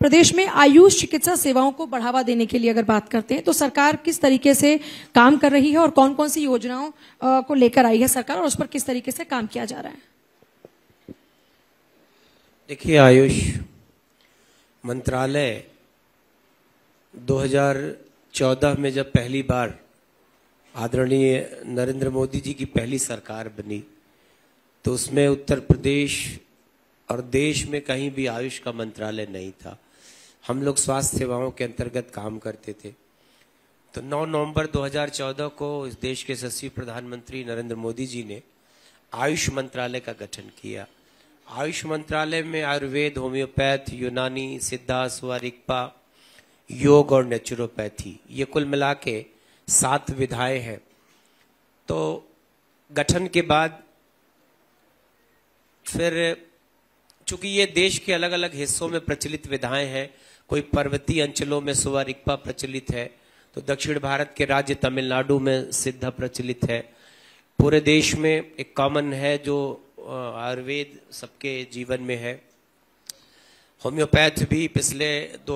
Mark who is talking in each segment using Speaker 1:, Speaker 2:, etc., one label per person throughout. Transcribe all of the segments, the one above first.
Speaker 1: प्रदेश में आयुष चिकित्सा सेवाओं को बढ़ावा देने के लिए अगर बात करते हैं तो सरकार किस तरीके से काम कर रही है और कौन कौन सी योजनाओं को लेकर आई है सरकार और उस पर किस तरीके से काम किया जा रहा है?
Speaker 2: देखिए, आयुष मंत्रालय 2014 में जब पहली बार आदरणीय नरेंद्र मोदी जी की पहली सरकार बनी तो उसमें उत्तर प्रदेश और देश में कहीं भी आयुष का मंत्रालय नहीं था। हम लोग स्वास्थ्य सेवाओं के अंतर्गत काम करते थे। तो 9 नवंबर 2014 को इस देश के यशस्वी प्रधानमंत्री नरेंद्र मोदी जी ने आयुष मंत्रालय का गठन किया। आयुष मंत्रालय में आयुर्वेद, होम्योपैथ, यूनानी, सिद्धा, सुवारिकपा, योग और नेचुरोपैथी, ये कुल मिला के 7 विधाएं हैं। तो गठन के बाद फिर चूंकि ये देश के अलग अलग हिस्सों में प्रचलित विधाएं हैं, कोई पर्वतीय अंचलों में सुवारिकपा प्रचलित है, तो दक्षिण भारत के राज्य तमिलनाडु में सिद्धा प्रचलित है। पूरे देश में एक कॉमन है जो आयुर्वेद सबके जीवन में है। होम्योपैथ भी पिछले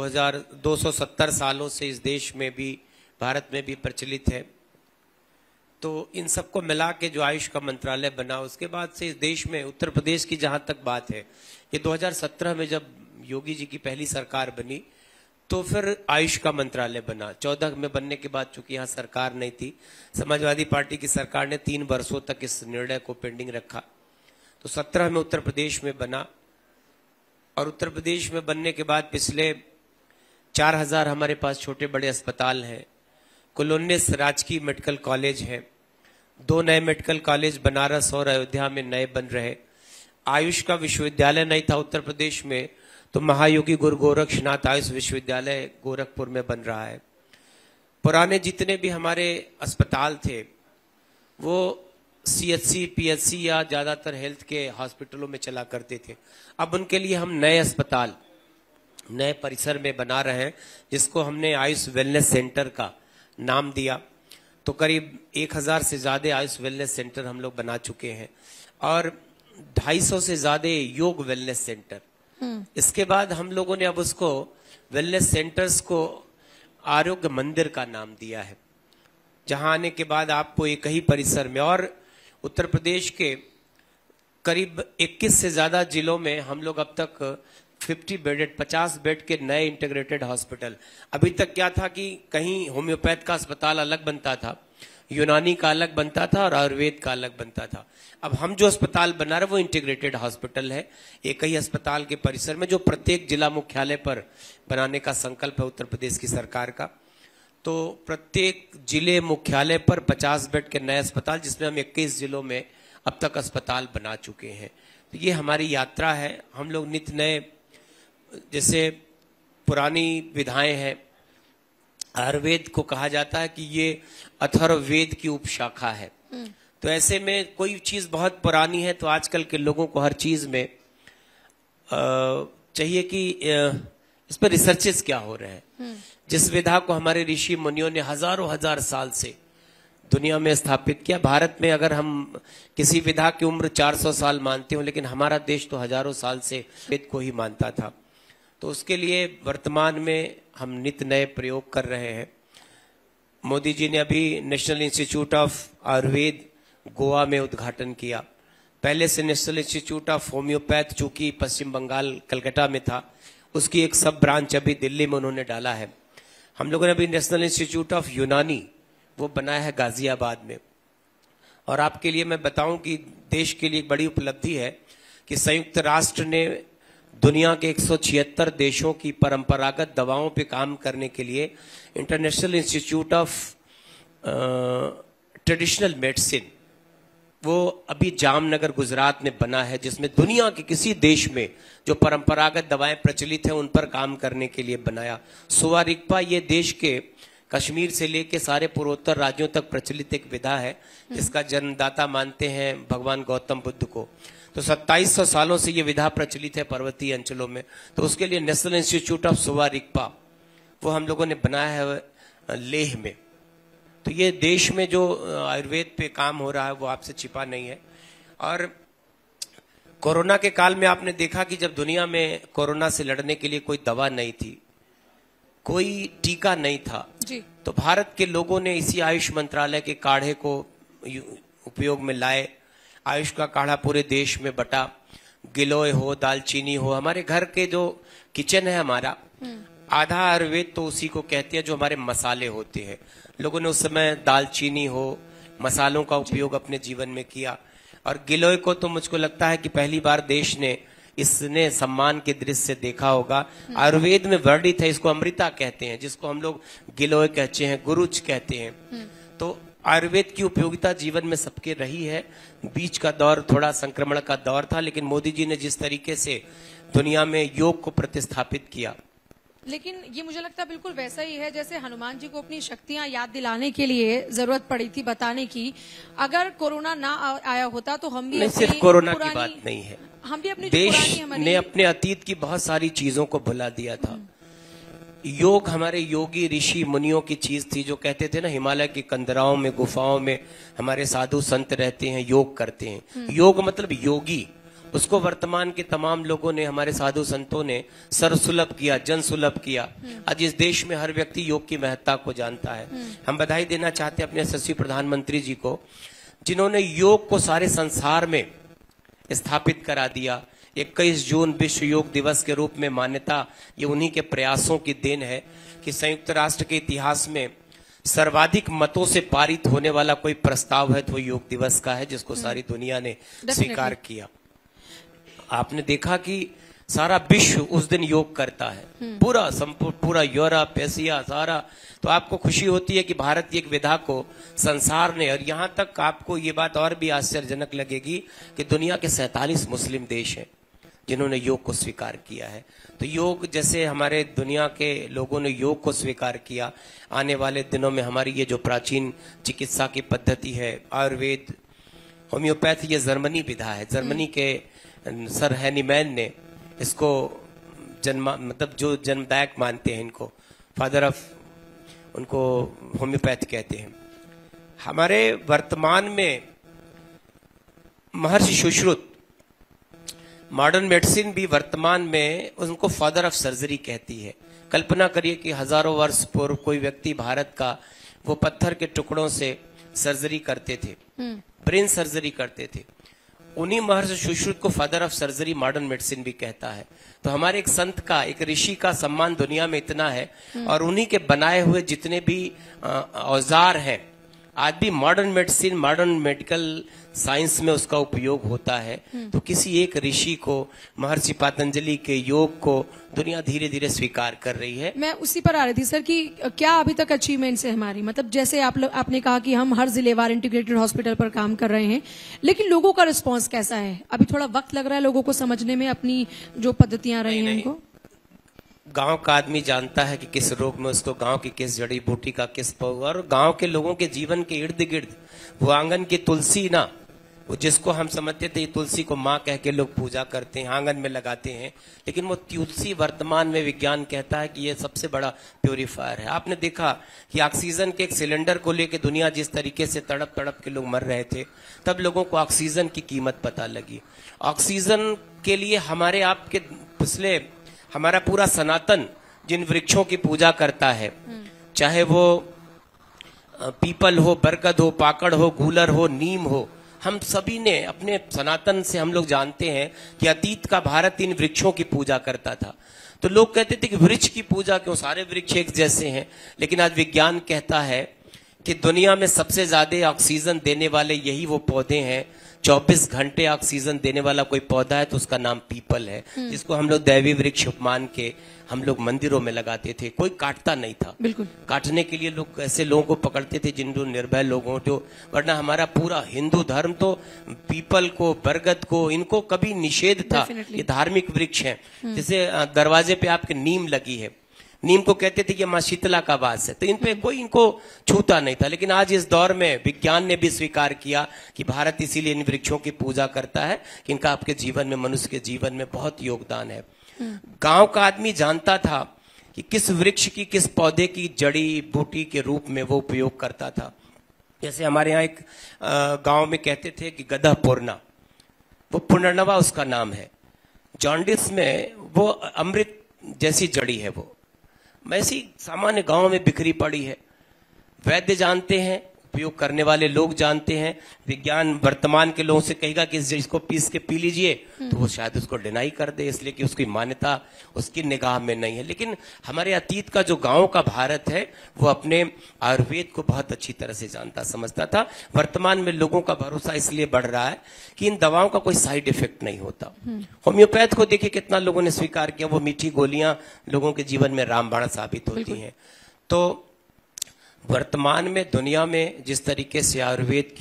Speaker 2: 270 सालों से इस देश में भी, भारत में भी प्रचलित है। तो इन सबको मिला के जो आयुष का मंत्रालय बना, उसके बाद से इस देश में उत्तर प्रदेश की जहां तक बात है, ये 2017 में जब योगी जी की पहली सरकार बनी तो फिर आयुष का मंत्रालय बना। 14 में बनने के बाद चूंकि यहाँ सरकार नहीं थी, समाजवादी पार्टी की सरकार ने 3 वर्षों तक इस निर्णय को पेंडिंग रखा। तो 17 में उत्तर प्रदेश में बना और उत्तर प्रदेश में बनने के बाद पिछले 4000 हमारे पास छोटे बड़े अस्पताल हैं, कुल 19 राजकीय मेडिकल कॉलेज हैं, 2 नए मेडिकल कॉलेज बनारस और अयोध्या में नए बन रहे। आयुष का विश्वविद्यालय नहीं था उत्तर प्रदेश में, तो महायोगी गुरु गोरक्षनाथ आयुष विश्वविद्यालय गोरखपुर में बन रहा है। पुराने जितने भी हमारे अस्पताल थे वो CHC, PHC या ज्यादातर हेल्थ के हॉस्पिटलों में चला करते थे। अब उनके लिए हम नए अस्पताल नए परिसर में बना रहे हैं, जिसको हमने आयुष वेलनेस सेंटर का नाम दिया। तो करीब 1000 से ज्यादा आयुष वेलनेस सेंटर हम लोग बना चुके हैं और 250 से ज्यादा योग वेलनेस सेंटर। इसके बाद हम लोगों ने अब उसको वेलनेस सेंटर्स को आरोग्य मंदिर का नाम दिया है, जहां आने के बाद आपको एक ही परिसर में, और उत्तर प्रदेश के करीब 21 से ज्यादा जिलों में हम लोग अब तक 50 बेड के नए इंटीग्रेटेड हॉस्पिटल। अभी तक क्या था कि कहीं होम्योपैथ का अस्पताल अलग बनता था, यूनानी का अलग बनता था और आयुर्वेद का अलग बनता था। अब हम जो अस्पताल बना रहे वो इंटीग्रेटेड हॉस्पिटल है, एक ही अस्पताल के परिसर में, जो प्रत्येक जिला मुख्यालय पर बनाने का संकल्प है उत्तर प्रदेश की सरकार का। तो प्रत्येक जिले मुख्यालय पर 50 बेड के नए अस्पताल, जिसमें हम 21 जिलों में अब तक अस्पताल बना चुके हैं। तो ये हमारी यात्रा है। हम लोग नित्य नए, जैसे पुरानी विधाएं हैं, आयुर्वेद को कहा जाता है कि ये अथर्ववेद की उपशाखा है। तो ऐसे में कोई चीज बहुत पुरानी है तो आजकल के लोगों को हर चीज में चाहिए कि इस पर रिसर्चेस क्या हो रहे हैं। जिस विधा को हमारे ऋषि मुनियों ने हजारों हजार साल से दुनिया में स्थापित किया, भारत में अगर हम किसी विधा की उम्र 400 साल मानते हो, लेकिन हमारा देश तो हजारों साल से वेद को ही मानता था। तो उसके लिए वर्तमान में हम नित्य नए प्रयोग कर रहे हैं। मोदी जी ने अभी national institute of Ayurveda Goa में उद्घाटन किया। पहले से नेशनल इंस्टीट्यूट ऑफ होम्योपैथ चूंकि पश्चिम बंगाल कलकत्ता में था, उसकी एक सब ब्रांच अभी दिल्ली में उन्होंने डाला है। हम लोगों ने अभी नेशनल इंस्टीट्यूट ऑफ यूनानी वो बनाया है गाजियाबाद में। और आपके लिए मैं बताऊं कि देश के लिए एक बड़ी उपलब्धि है कि संयुक्त राष्ट्र ने दुनिया के 176 देशों की परंपरागत दवाओं पे काम करने के लिए international institute of traditional medicine, वो अभी जामनगर गुजरात में बना है, जिसमें दुनिया के किसी देश में जो परंपरागत दवाएं प्रचलित हैं उन पर काम करने के लिए बनाया। सुवारिकपा ये देश के कश्मीर से लेके सारे पूर्वोत्तर राज्यों तक प्रचलित एक विधा है, जिसका जन्मदाता मानते हैं भगवान गौतम बुद्ध को। तो 2700 सालों से ये विधा प्रचलित है पर्वतीय अंचलों में। तो उसके लिए नेशनल इंस्टीट्यूट ऑफ सुवारिकपा वो हम लोगों ने बनाया है लेह में। तो ये देश में जो आयुर्वेद पे काम हो रहा है वो आपसे छिपा नहीं है। और कोरोना के काल में आपने देखा कि जब दुनिया में कोरोना से लड़ने के लिए कोई दवा नहीं थी, कोई टीका नहीं था
Speaker 1: जी।
Speaker 2: तो भारत के लोगों ने इसी आयुष मंत्रालय के काढ़े को उपयोग में लाए। आयुष का काढ़ा पूरे देश में बटा। गिलोय हो, दालचीनी हो, हमारे घर के जो किचन है हमारा, आधा आयुर्वेद तो उसी को कहते हैं जो हमारे मसाले होते हैं। लोगों ने उस समय दालचीनी हो, मसालों का उपयोग अपने जीवन में किया। और गिलोय को तो मुझको लगता है कि पहली बार देश ने इसने सम्मान के दृष्टि से देखा होगा। आयुर्वेद में वर्णित है, इसको अमृता कहते हैं, जिसको हम लोग गिलोय कहते हैं, गुरुच कहते हैं। तो आयुर्वेद की उपयोगिता जीवन में सबके रही है। बीच का दौर थोड़ा संक्रमण का दौर था, लेकिन मोदी जी ने जिस तरीके से दुनिया में योग को प्रतिस्थापित किया,
Speaker 1: लेकिन ये मुझे लगता है बिल्कुल वैसा ही है जैसे हनुमान जी को अपनी शक्तियां याद दिलाने के लिए जरूरत पड़ी थी बताने की। अगर कोरोना ना आया होता तो हम भी
Speaker 2: सिर्फ कोरोना की बात नहीं है,
Speaker 1: हम भी अपनी
Speaker 2: देश ने अपने अतीत की बहुत सारी चीजों को भुला दिया था। योग हमारे योगी ऋषि मुनियों की चीज थी, जो कहते थे ना हिमालय की कंदराओं में, गुफाओं में हमारे साधु संत रहते हैं, योग करते हैं। योग मतलब योगी, उसको वर्तमान के तमाम लोगों ने, हमारे साधु संतों ने सर्वसुलभ किया, जन सुलभ किया। आज इस देश में हर व्यक्ति योग की महत्ता को जानता है। हम बधाई देना चाहते हैं अपने यशस्वी प्रधानमंत्री जी को, जिन्होंने योग को सारे संसार में स्थापित करा दिया। 21 जून विश्व योग दिवस के रूप में मान्यता, ये उन्हीं के प्रयासों की देन है कि संयुक्त राष्ट्र के इतिहास में सर्वाधिक मतों से पारित होने वाला कोई प्रस्ताव है तो योग दिवस का है, जिसको सारी दुनिया ने स्वीकार किया। आपने देखा कि सारा विश्व उस दिन योग करता है, पूरा संपूर्ण, पूरा यूरोप, एशिया सारा। तो आपको खुशी होती है कि भारत की एक विधा को संसार ने, और यहाँ तक आपको ये बात और भी आश्चर्यजनक लगेगी कि दुनिया के 47 मुस्लिम देश हैं जिन्होंने योग को स्वीकार किया है। तो योग जैसे हमारे दुनिया के लोगों ने योग को स्वीकार किया, आने वाले दिनों में हमारी ये जो प्राचीन चिकित्सा की पद्धति है, आयुर्वेद, होम्योपैथी, ये जर्मनी विधा है। जर्मनी के सर हैनीमैन ने इसको मतलब जो जन्मदायक मानते हैं, इनको फादर ऑफ, उनको होम्योपैथ कहते हैं। हमारे वर्तमान में महर्षि सुश्रुत, मॉडर्न मेडिसिन भी वर्तमान में उनको फादर ऑफ सर्जरी कहती है। कल्पना करिए कि हजारों वर्ष पूर्व कोई व्यक्ति भारत का, वो पत्थर के टुकड़ों से सर्जरी करते थे, ब्रेन सर्जरी करते थे। उन्हीं महर्षि सुश्रुत को father of surgery modern medicine भी कहता है। तो हमारे एक संत का, एक ऋषि का सम्मान दुनिया में इतना है, और उन्हीं के बनाए हुए जितने भी औजार हैं, आज भी modern medicine, modern medical science में उसका उपयोग होता है। तो किसी एक ऋषि को, महर्षि पतंजलि के योग को दुनिया धीरे धीरे स्वीकार कर रही है।
Speaker 1: मैं उसी पर आ रही थी सर कि क्या अभी तक अचीवमेंट्स है हमारी, मतलब जैसे आपने कहा कि हम हर जिलेवार इंटीग्रेटेड हॉस्पिटल पर काम कर रहे हैं, लेकिन लोगों का रिस्पांस कैसा है? अभी थोड़ा वक्त लग रहा है लोगों को समझने में अपनी जो पद्धतियां रही हैं उनको।
Speaker 2: गांव का आदमी जानता है कि किस रोग में उसको गांव की किस जड़ी बूटी का किस पौधा, और गांव के लोगों के जीवन के इर्द गिर्द वो आंगन की तुलसी ना, वो जिसको हम समझते थे तुलसी को माँ कह के लोग पूजा करते हैं, आंगन में लगाते हैं, लेकिन वो तुलसी वर्तमान में विज्ञान कहता है कि ये सबसे बड़ा प्योरीफायर है। आपने देखा कि ऑक्सीजन के एक सिलेंडर को लेकर दुनिया जिस तरीके से तड़प तड़प के लोग मर रहे थे, तब लोगों को ऑक्सीजन की कीमत पता लगी। ऑक्सीजन के लिए हमारे आपके पिछले, हमारा पूरा सनातन जिन वृक्षों की पूजा करता है, चाहे वो पीपल हो, बरगद हो, पाकड़ हो, गूलर हो, नीम हो, हम सभी ने अपने सनातन से हम लोग जानते हैं कि अतीत का भारत इन वृक्षों की पूजा करता था। तो लोग कहते थे कि वृक्ष की पूजा क्यों, सारे वृक्ष एक जैसे हैं। लेकिन आज विज्ञान कहता है कि दुनिया में सबसे ज्यादा ऑक्सीजन देने वाले यही वो पौधे हैं। 24 घंटे ऑक्सीजन देने वाला कोई पौधा है तो उसका नाम पीपल है, जिसको हम लोग दैवी वृक्ष मान के हम लोग मंदिरों में लगाते थे। कोई काटता नहीं था, बिल्कुल काटने के लिए लोग ऐसे लोगों को पकड़ते थे जिन जो निर्भय लोगों जो, वरना हमारा पूरा हिंदू धर्म तो पीपल को, बरगद को, इनको कभी निषेध था। ये धार्मिक वृक्ष हैं। जैसे दरवाजे पे आपके नीम लगी है, नीम को कहते थे कि माँ शीतला का वास है, तो इन पे कोई इनको छूता नहीं था। लेकिन आज इस दौर में विज्ञान ने भी स्वीकार किया कि भारत इसीलिए इन वृक्षों की पूजा करता है कि इनका आपके जीवन में, मनुष्य के जीवन में बहुत योगदान है। गांव का आदमी जानता था कि किस वृक्ष की, किस पौधे की जड़ी बूटी के रूप में वो उपयोग करता था। जैसे हमारे यहाँ एक गांव में कहते थे कि गधा पुरना, वो पुनर्नवा उसका नाम है। जॉन्डिस में वो अमृत जैसी जड़ी है, वो वैसी सामान्य गांव में बिखरी पड़ी है। वैद्य जानते हैं, उपयोग करने वाले लोग जानते हैं, विज्ञान वर्तमान के लोगों से कहेगा कि इसको पीस के पी लीजिए, तो वो शायद उसको डिनाई कर दे, इसलिए कि उसकी मान्यता उसकी निगाह में नहीं है। लेकिन हमारे अतीत का जो गांव का भारत है, वो अपने आयुर्वेद को बहुत अच्छी तरह से जानता समझता था। वर्तमान में लोगों का भरोसा इसलिए बढ़ रहा है कि इन दवाओं का कोई साइड इफेक्ट नहीं होता। होम्योपैथ को देखिए कितना लोगों ने स्वीकार किया, वो मीठी गोलियां लोगों के जीवन में रामबाण साबित होती हैं। तो वर्तमान में दुनिया में जिस तरीके से आयुर्वेद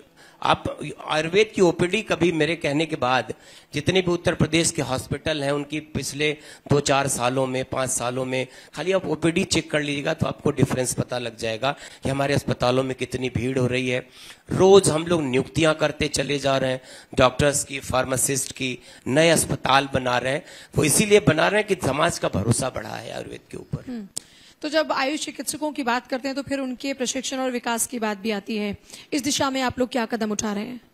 Speaker 2: की ओपीडी कभी मेरे कहने के बाद जितने भी उत्तर प्रदेश के हॉस्पिटल हैं उनकी पिछले 2-4 सालों में 5 सालों में खाली आप ओपीडी चेक कर लीजिएगा तो आपको डिफरेंस पता लग जाएगा कि हमारे अस्पतालों में कितनी भीड़ हो रही है। रोज हम लोग नियुक्तियां करते चले जा रहे हैं, डॉक्टर्स की, फार्मासिस्ट की, नए अस्पताल बना रहे हैं। वो इसीलिए बना रहे हैं कि समाज का भरोसा बढ़ा है आयुर्वेद के ऊपर।
Speaker 1: तो जब आयुष चिकित्सकों की बात करते हैं तो फिर उनके प्रशिक्षण और विकास की बात भी आती है। इस दिशा में आप लोग क्या कदम उठा रहे हैं?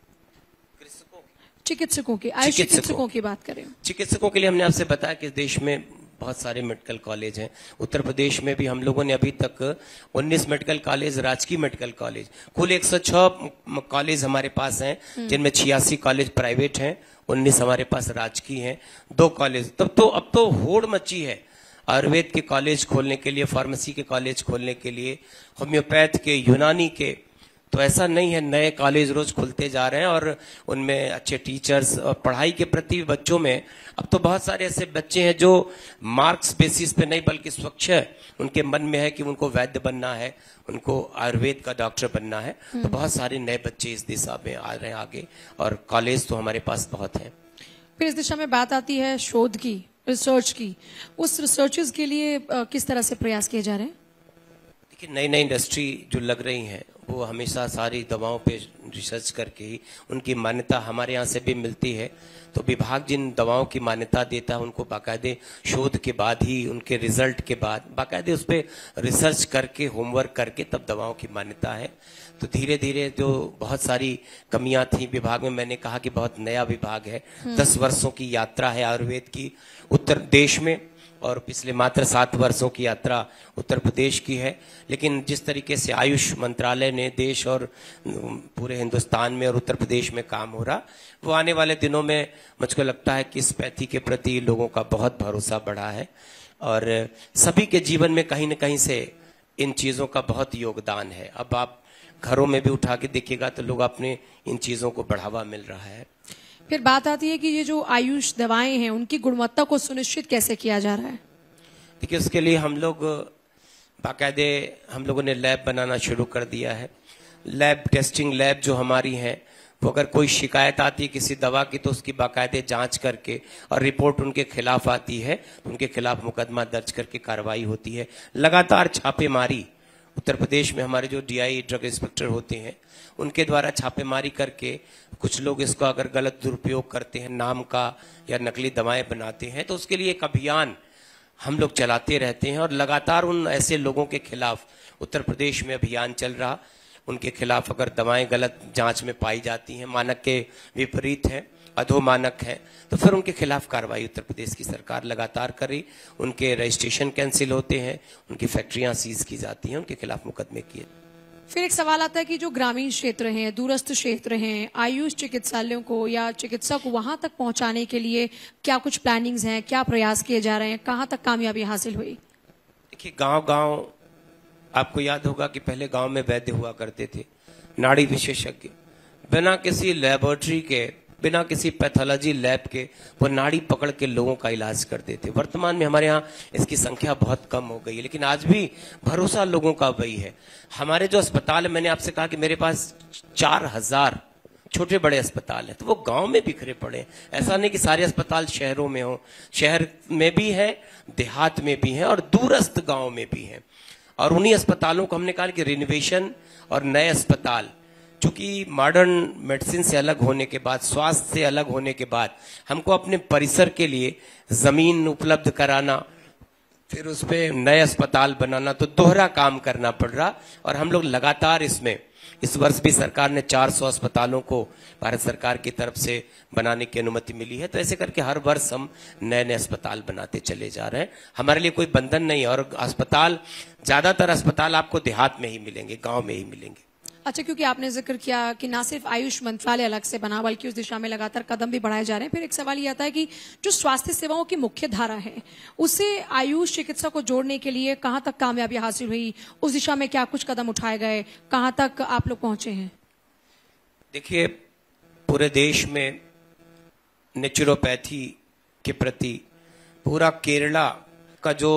Speaker 1: चिकित्सकों की, आयुष चिकित्सकों की बात करें।
Speaker 2: चिकित्सकों के लिए हमने आपसे बताया कि देश में बहुत सारे मेडिकल कॉलेज हैं। उत्तर प्रदेश में भी हम लोगों ने अभी तक 19 मेडिकल कॉलेज, राजकीय मेडिकल कॉलेज, कुल 106 कॉलेज हमारे पास हैं, जिनमें 86 कॉलेज प्राइवेट हैं, 19 हमारे पास राजकीय हैं, 2 कॉलेज। अब तो होड़ मची है आयुर्वेद के कॉलेज खोलने के लिए, फार्मेसी के कॉलेज खोलने के लिए, होम्योपैथ के, यूनानी के। तो ऐसा नहीं है, नए कॉलेज रोज खुलते जा रहे हैं और उनमें अच्छे टीचर्स और पढ़ाई के प्रति बच्चों में अब तो बहुत सारे ऐसे बच्चे हैं जो मार्क्स बेसिस पे नहीं बल्कि स्वच्छ है, उनके मन में है कि उनको वैद्य बनना है, उनको आयुर्वेद का डॉक्टर बनना है। तो बहुत सारे नए बच्चे इस दिशा में आ रहे हैं आगे, और कॉलेज तो हमारे पास बहुत है।
Speaker 1: फिर इस दिशा में बात आती है शोध की, रिसर्च की। उस रिसर्चेस के लिए किस तरह से प्रयास किए जा रहे हैं?
Speaker 2: देखिए, नई नई इंडस्ट्री जो लग रही हैं वो हमेशा सारी दवाओं पे रिसर्च करके ही उनकी मान्यता हमारे यहाँ से भी मिलती है। तो विभाग जिन दवाओं की मान्यता देता है उनको बाकायदे शोध के बाद ही, उनके रिजल्ट के बाद बाकायदे उस पर रिसर्च करके, होमवर्क करके तब दवाओं की मान्यता है। तो धीरे धीरे जो बहुत सारी कमियां थी विभाग में, मैंने कहा कि बहुत नया विभाग है, 10 वर्षों की यात्रा है आयुर्वेद की उत्तर देश में, और पिछले मात्र 7 वर्षों की यात्रा उत्तर प्रदेश की है। लेकिन जिस तरीके से आयुष मंत्रालय ने देश और पूरे हिंदुस्तान में और उत्तर प्रदेश में काम हो रहा, वो आने वाले दिनों में मुझको लगता है कि इस पैथी के प्रति लोगों का बहुत भरोसा बढ़ा है, और सभी के जीवन में कहीं न कहीं से इन चीज़ों का बहुत योगदान है। अब आप घरों में भी उठा के देखिएगा तो लोग अपने इन चीज़ों को बढ़ावा मिल रहा है।
Speaker 1: फिर बात आती है कि ये जो आयुष दवाएं हैं उनकी गुणवत्ता को सुनिश्चित कैसे किया जा रहा है?
Speaker 2: देखिए, उसके लिए हम लोग बाकायदे हम लोगों ने लैब बनाना शुरू कर दिया है। लैब, टेस्टिंग लैब जो हमारी हैं, वो अगर कोई शिकायत आती है किसी दवा की तो उसकी बाकायदे जांच करके और रिपोर्ट उनके खिलाफ आती है तो उनके खिलाफ मुकदमा दर्ज करके कार्रवाई होती है। लगातार छापेमारी उत्तर प्रदेश में हमारे जो डीआई ड्रग इंस्पेक्टर होते हैं उनके द्वारा छापेमारी करके, कुछ लोग इसको अगर गलत दुरुपयोग करते हैं, नाम का या नकली दवाएं बनाते हैं, तो उसके लिए एक अभियान हम लोग चलाते रहते हैं और लगातार उन ऐसे लोगों के खिलाफ उत्तर प्रदेश में अभियान चल रहा। उनके खिलाफ अगर दवाएं गलत जांच में पाई जाती हैं, मानक के विपरीत है, अधोमानक है, तो फिर उनके खिलाफ कार्रवाई उत्तर प्रदेश की सरकार लगातार कर रही। उनके रजिस्ट्रेशन कैंसिल होते हैं, उनकी फैक्ट्रियां सीज की जाती हैं, उनके खिलाफ मुकदमे किए।
Speaker 1: फिर एक सवाल आता है कि जो ग्रामीण क्षेत्र हैं, दूरस्थ क्षेत्र हैं, आयुष चिकित्सालयों को या चिकित्सा को वहां तक पहुंचाने के लिए क्या कुछ प्लानिंग्स हैं, क्या प्रयास किए जा रहे हैं, कहां तक कामयाबी हासिल हुई?
Speaker 2: देखिए, गांव-गांव आपको याद होगा कि पहले गांव में वैद्य हुआ करते थे, नाड़ी विशेषज्ञ, बिना किसी लेबोरेटरी के, बिना किसी पैथोलॉजी लैब के वो नाड़ी पकड़ के लोगों का इलाज करते थे। वर्तमान में हमारे यहाँ इसकी संख्या बहुत कम हो गई है, लेकिन आज भी भरोसा लोगों का वही है। हमारे जो अस्पताल है, मैंने आपसे कहा कि मेरे पास 4000 छोटे बड़े अस्पताल हैं, तो वो गांव में बिखरे पड़े हैं। ऐसा नहीं कि सारे अस्पताल शहरों में हो, शहर में भी है, देहात में भी है और दूरस्थ गांव में भी है। और उन्हीं अस्पतालों को हमने कहा कि रिनोवेशन और नए अस्पताल, चूंकि मॉडर्न मेडिसिन से अलग होने के बाद, स्वास्थ्य से अलग होने के बाद, हमको अपने परिसर के लिए जमीन उपलब्ध कराना, फिर उस पर नए अस्पताल बनाना, तो दोहरा काम करना पड़ रहा। और हम लोग लगातार इसमें इस वर्ष भी सरकार ने 400 अस्पतालों को भारत सरकार की तरफ से बनाने की अनुमति मिली है। तो ऐसे करके हर वर्ष हम नए नए अस्पताल बनाते चले जा रहे हैं। हमारे लिए कोई बंधन नहीं है। और अस्पताल, ज्यादातर अस्पताल आपको देहात में ही मिलेंगे, गांव में ही मिलेंगे।
Speaker 1: अच्छा, क्योंकि आपने जिक्र किया कि ना सिर्फ आयुष मंत्रालय अलग से बना, बल्कि उस दिशा में लगातार कदम भी बढ़ाए जा रहे हैं। फिर एक सवाल ये आता है कि जो स्वास्थ्य सेवाओं की मुख्य धारा है, उसे आयुष चिकित्सा को जोड़ने के लिए कहां तक कामयाबी हासिल हुई? उस दिशा में क्या कुछ कदम उठाए गए? कहां तक आप लोग पहुंचे हैं?
Speaker 2: देखिए, पूरे देश में नेचुरोपैथी के प्रति पूरा केरला का जो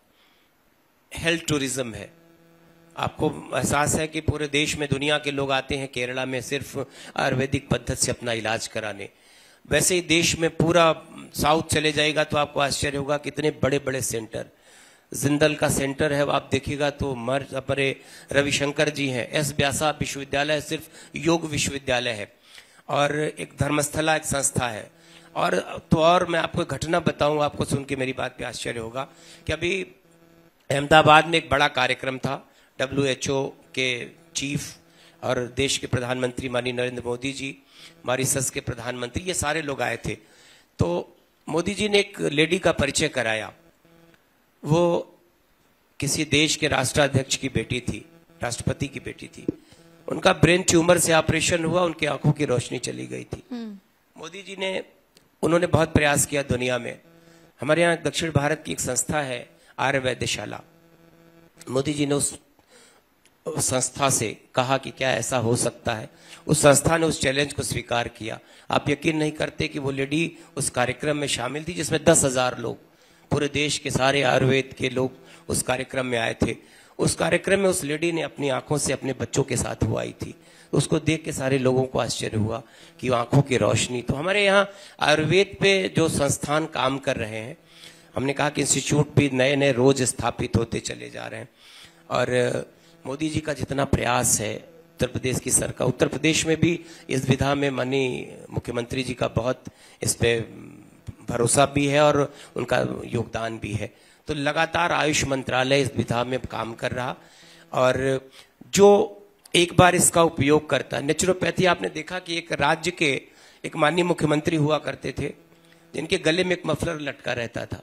Speaker 2: हेल्थ टूरिज्म है, आपको एहसास है कि पूरे देश में दुनिया के लोग आते हैं केरला में सिर्फ आयुर्वेदिक पद्धति से अपना इलाज कराने। वैसे ही देश में पूरा साउथ चले जाएगा तो आपको आश्चर्य होगा कितने बड़े बड़े सेंटर, जिंदल का सेंटर है, आप देखिएगा तो अपने रविशंकर जी हैं, एस व्यासा विश्वविद्यालय सिर्फ योग विश्वविद्यालय है, और एक धर्मस्थला एक संस्था है। और मैं आपको घटना बताऊं, आपको सुन के मेरी बात पे आश्चर्य होगा कि अभी अहमदाबाद में एक बड़ा कार्यक्रम था। WHO के चीफ और देश के प्रधानमंत्री माननीय नरेंद्र मोदी जी, मॉरिशस के प्रधानमंत्री, ये सारे लोग आए थे। तो मोदी जी ने एक लेडी का परिचय कराया। वो किसी देश के राष्ट्राध्यक्ष की बेटी थी, राष्ट्रपति की बेटी थी। उनका ब्रेन ट्यूमर से ऑपरेशन हुआ, उनकी आंखों की रोशनी चली गई थी। मोदी जी ने, उन्होंने बहुत प्रयास किया दुनिया में। हमारे यहाँ दक्षिण भारत की एक संस्था है आर्यवैद्यशाला। मोदी जी ने उस संस्था से कहा कि क्या ऐसा हो सकता है। उस संस्था ने उस चैलेंज को स्वीकार किया। आप यकीन नहीं करते कि वो लेडी उस कार्यक्रम में शामिल थी जिसमें 10,000 लोग, पूरे देश के सारे आयुर्वेद के लोग उस कार्यक्रम में आए थे। उस कार्यक्रम में उस लेडी ने अपनी आंखों से अपने बच्चों के साथ वो आई थी। उसको देख के सारे लोगों को आश्चर्य हुआ कि आंखों की रोशनी। तो हमारे यहाँ आयुर्वेद पे जो संस्थान काम कर रहे हैं, हमने कहा कि इंस्टीट्यूट भी नए नए रोज स्थापित होते चले जा रहे हैं। और मोदी जी का जितना प्रयास है, उत्तर प्रदेश की सरकार, उत्तर प्रदेश में भी इस विधा में माननीय मुख्यमंत्री जी का बहुत इस पे भरोसा भी है और उनका योगदान भी है। तो लगातार आयुष मंत्रालय इस विधा में काम कर रहा। और जो एक बार इसका उपयोग करता, नेचुरोपैथी, आपने देखा कि एक राज्य के एक माननीय मुख्यमंत्री हुआ करते थे जिनके गले में एक मफलर लटका रहता था।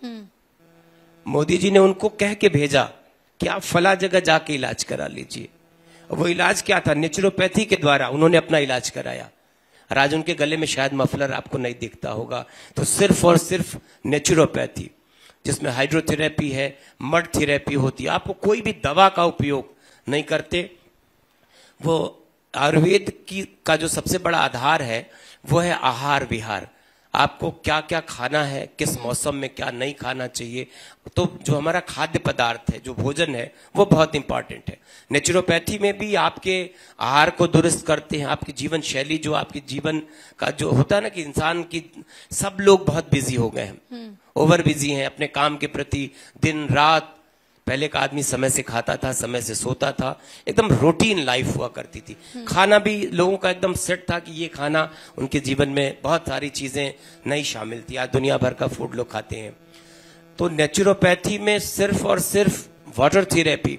Speaker 2: मोदी जी ने उनको कह के भेजा कि आप फला जगह जाके इलाज करा लीजिए। वो इलाज क्या था? नेचुरोपैथी के द्वारा उन्होंने अपना इलाज कराया। आज उनके गले में शायद मफलर आपको नहीं दिखता होगा। तो सिर्फ और सिर्फ नेचुरोपैथी, जिसमें हाइड्रोथेरेपी है, मड थेरेपी होती है, आपको कोई भी दवा का उपयोग नहीं करते। वो आयुर्वेद का जो सबसे बड़ा आधार है वो है आहार विहार। आपको क्या क्या खाना है, किस मौसम में क्या नहीं खाना चाहिए। तो जो हमारा खाद्य पदार्थ है, जो भोजन है, वो बहुत इंपॉर्टेंट है। नेचुरोपैथी में भी आपके आहार को दुरुस्त करते हैं, आपकी जीवन शैली, जो आपके जीवन का जो होता है ना कि इंसान की, सब लोग बहुत बिजी हो गए हैं, ओवर बिजी हैं अपने काम के प्रति, दिन रात। पहले का आदमी समय से खाता था, समय से सोता था, एकदम रूटीन लाइफ हुआ करती थी। खाना भी लोगों का एकदम सेट था कि ये खाना, उनके जीवन में बहुत सारी चीजें नहीं शामिल थी। आज दुनिया भर का फूड लोग खाते हैं। तो नेचुरोपैथी में सिर्फ और सिर्फ water therapy,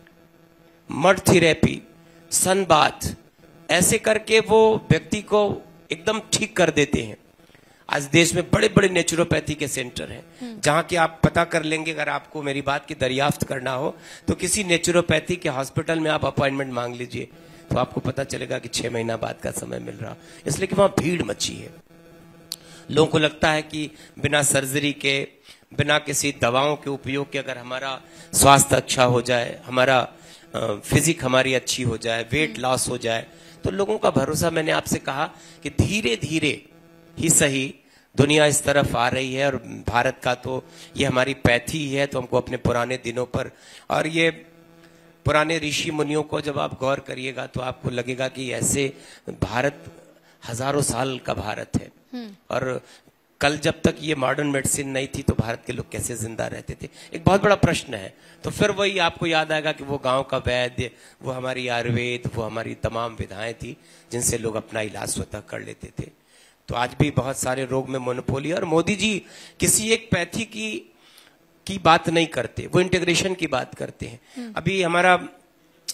Speaker 2: mud therapy, sun bath, ऐसे करके वो व्यक्ति को एकदम ठीक कर देते हैं। आज देश में बड़े बड़े नेचुरोपैथी के सेंटर हैं, जहां कि आप पता कर लेंगे, अगर आपको मेरी बात की दरियाफ्त करना हो तो किसी नेचुरोपैथी के हॉस्पिटल में आप अपॉइंटमेंट मांग लीजिए, तो आपको पता चलेगा कि 6 महीना बाद का समय मिल रहा। इसलिए कि वहां भीड़ मची है। लोगों को लगता है कि बिना सर्जरी के, बिना किसी दवाओं के उपयोग के अगर हमारा स्वास्थ्य अच्छा हो जाए, हमारा फिजिक हमारी अच्छी हो जाए, वेट लॉस हो जाए, तो लोगों का भरोसा, मैंने आपसे कहा कि धीरे धीरे ही सही दुनिया इस तरफ आ रही है। और भारत का तो ये हमारी पैथी है। तो हमको अपने पुराने दिनों पर, और ये पुराने ऋषि मुनियों को जब आप गौर करिएगा तो आपको लगेगा कि ऐसे भारत हजारों साल का भारत है। और कल जब तक ये मॉडर्न मेडिसिन नहीं थी तो भारत के लोग कैसे जिंदा रहते थे, एक बहुत बड़ा प्रश्न है। तो फिर वही आपको याद आएगा कि वो गांव का वैद्य, वो हमारी आयुर्वेद, वो हमारी तमाम विधाएं थी जिनसे लोग अपना इलाज स्वतः कर लेते थे। तो आज भी बहुत सारे रोग में मोनोपोली। और मोदी जी किसी एक पैथी की बात नहीं करते, वो इंटीग्रेशन की बात करते हैं। अभी हमारा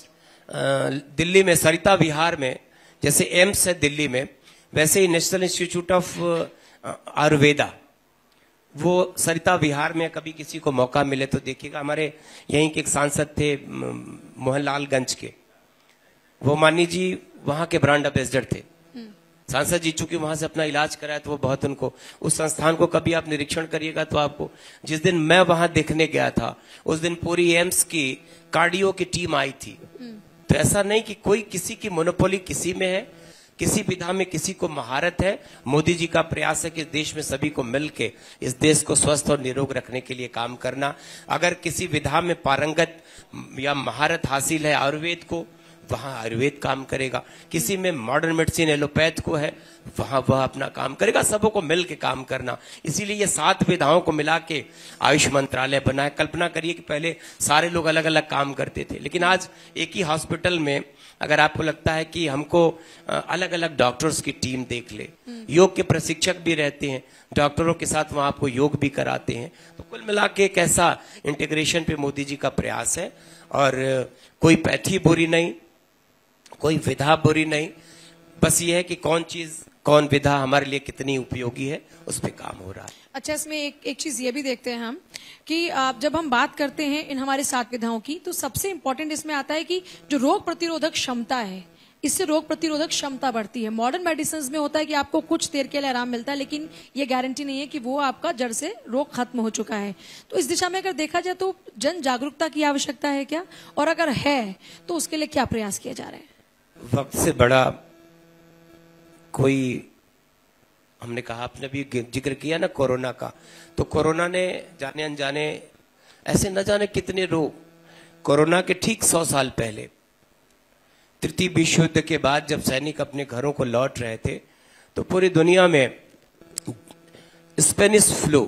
Speaker 2: दिल्ली में सरिता विहार में जैसे एम्स है दिल्ली में, वैसे ही नेशनल इंस्टीट्यूट ऑफ आयुर्वेदा वो सरिता विहार में कभी किसी को मौका मिले तो देखिएगा। हमारे यहीं के एक सांसद थे मोहनलालगंज के, वो मानी जी वहां के ब्रांड एम्बेसडर थे। सांसद जी चूंकि वहां से अपना इलाज कराया तो वो बहुत उनको, उस संस्थान को कभी आप निरीक्षण करिएगा तो आपको, जिस दिन मैं वहां देखने गया था उस दिन पूरी एम्स की कार्डियो की टीम आई थी। तो ऐसा नहीं कि कोई किसी की मोनोपोली किसी में है, किसी विधा में किसी को महारत है। मोदी जी का प्रयास है कि देश में सभी को मिलके इस देश को स्वस्थ और निरोग रखने के लिए काम करना। अगर किसी विधा में पारंगत या महारत हासिल है आयुर्वेद को, वहां आयुर्वेद काम करेगा। किसी में मॉडर्न मेडिसिन एलोपैथ को है, वहां वह अपना काम करेगा। सबों को मिल के काम करना, इसीलिए ये 7 विधाओं को मिला के आयुष मंत्रालय बना है। कल्पना करिए कि पहले सारे लोग अलग अलग काम करते थे, लेकिन आज एक ही हॉस्पिटल में अगर आपको लगता है कि हमको अलग अलग डॉक्टर्स की टीम देख ले, योग के प्रशिक्षक भी रहते हैं, डॉक्टरों के साथ वहां आपको योग भी कराते हैं, तो कुल मिला के एक ऐसा इंटीग्रेशन पे मोदी जी का प्रयास है। और कोई पैथी बुरी नहीं, कोई विधा बुरी नहीं, बस ये है कि कौन चीज कौन विधा हमारे लिए कितनी उपयोगी है, उस पे काम हो रहा है।
Speaker 1: अच्छा, इसमें एक चीज ये भी देखते हैं हम कि जब हम बात करते हैं इन हमारे 7 विधाओं की, तो सबसे इंपॉर्टेंट इसमें आता है कि जो रोग प्रतिरोधक क्षमता है, इससे रोग प्रतिरोधक क्षमता बढ़ती है। मॉडर्न मेडिसिन में होता है कि आपको कुछ देर के लिए आराम मिलता है, लेकिन ये गारंटी नहीं है कि वो आपका जड़ से रोग खत्म हो चुका है। तो इस दिशा में अगर देखा जाए तो जन जागरूकता की आवश्यकता है क्या, और अगर है तो उसके लिए क्या प्रयास किए जा रहे हैं?
Speaker 2: वक्त से बड़ा कोई, हमने कहा, आपने भी जिक्र किया ना कोरोना का, तो कोरोना ने जाने अनजाने ऐसे न जाने कितने रोग, कोरोना के ठीक 100 साल पहले तृतीय विश्व युद्ध के बाद जब सैनिक अपने घरों को लौट रहे थे तो पूरी दुनिया में स्पेनिश फ्लू,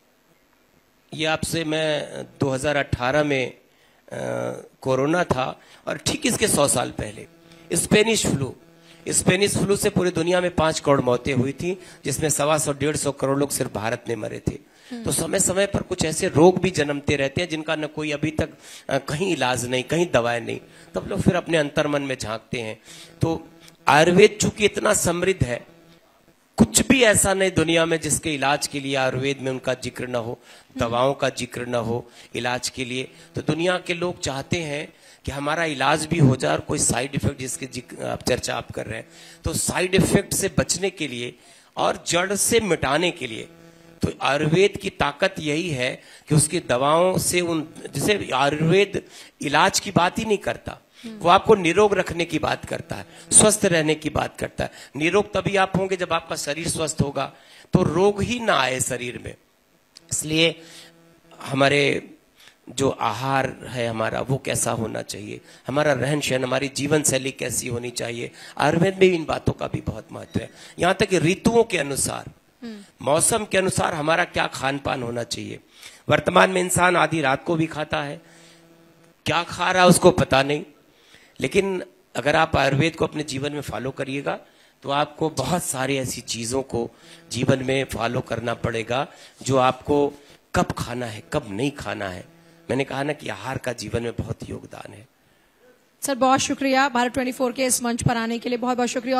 Speaker 2: ये आपसे मैं 2018 में कोरोना था, और ठीक इसके 100 साल पहले स्पेनिश फ्लू से पूरी दुनिया में 5 करोड़ मौतें हुई थी, जिसमें 125-150 करोड़ लोग सिर्फ भारत में मरे थे। तो समय समय पर कुछ ऐसे रोग भी जन्मते रहते हैं जिनका न कोई अभी तक कहीं इलाज नहीं, कहीं दवाएं नहीं, तब लोग फिर अपने अंतर्मन में झांकते हैं। तो आयुर्वेद चूंकि इतना समृद्ध है, कुछ भी ऐसा नहीं दुनिया में जिसके इलाज के लिए आयुर्वेद में उनका जिक्र न हो, दवाओं का जिक्र न हो इलाज के लिए। तो दुनिया के लोग चाहते हैं कि हमारा इलाज भी हो जाए और कोई साइड इफेक्ट, जिसके आप चर्चा आप कर रहे हैं, तो साइड इफेक्ट से बचने के लिए और जड़ से मिटाने के लिए, तो आयुर्वेद की ताकत यही है कि उसकी दवाओं से जैसे आयुर्वेद इलाज की बात ही नहीं करता, वो आपको निरोग रखने की बात करता है, स्वस्थ रहने की बात करता है। निरोग तभी आप होंगे जब आपका शरीर स्वस्थ होगा, तो रोग ही ना आए शरीर में। इसलिए हमारे जो आहार है हमारा, वो कैसा होना चाहिए, हमारा रहन सहन, हमारी जीवन शैली कैसी होनी चाहिए, आयुर्वेद में इन बातों का भी बहुत महत्व है। यहाँ तक कि ऋतुओं के अनुसार, मौसम के अनुसार हमारा क्या खान पान होना चाहिए। वर्तमान में इंसान आधी रात को भी खाता है, क्या खा रहा है उसको पता नहीं, लेकिन अगर आप आयुर्वेद को अपने जीवन में फॉलो करिएगा तो आपको बहुत सारी ऐसी चीजों को जीवन में फॉलो करना पड़ेगा जो आपको कब खाना है, कब नहीं खाना है। मैंने कहा ना कि आहार का जीवन में बहुत योगदान है।
Speaker 1: सर, बहुत शुक्रिया भारत 24 के इस मंच पर आने के लिए, बहुत बहुत शुक्रिया।